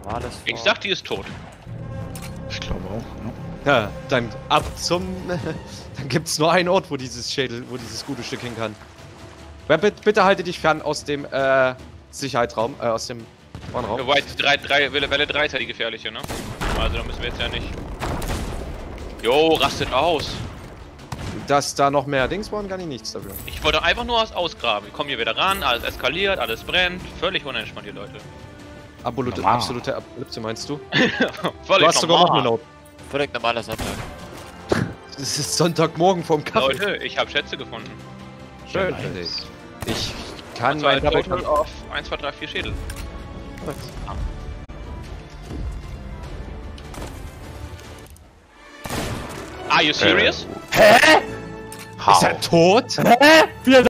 normales vor. Ich sag, die ist tot. Ich glaube auch, ne? Ja, dann ab zum... dann gibt's nur einen Ort, wo dieses gute Stück hin kann. Bitte halte dich fern aus dem, Sicherheitsraum, aus dem Warnraum. Welle 3 ist ja die gefährliche, ne? Also da müssen wir jetzt ja nicht... Jo, rastet aus. Dass da noch mehr Dings waren, kann ich nichts dafür. Ich wollte einfach nur was ausgraben. Wir kommen hier wieder ran, alles eskaliert, alles brennt. Völlig unentspannt, die Leute. Absolute Apokalypse, meinst du? Völlig Du hast sogar noch eine Note. Völlig normaler Sonntag. Es ist Sonntagmorgen vom Kaffee. Leute, ich habe Schätze gefunden. Schön. Nice. Ich kann mein mein Total auf 1, 2, 3, 4 Schädel. Are you serious? Ist er tot? Hä? Wie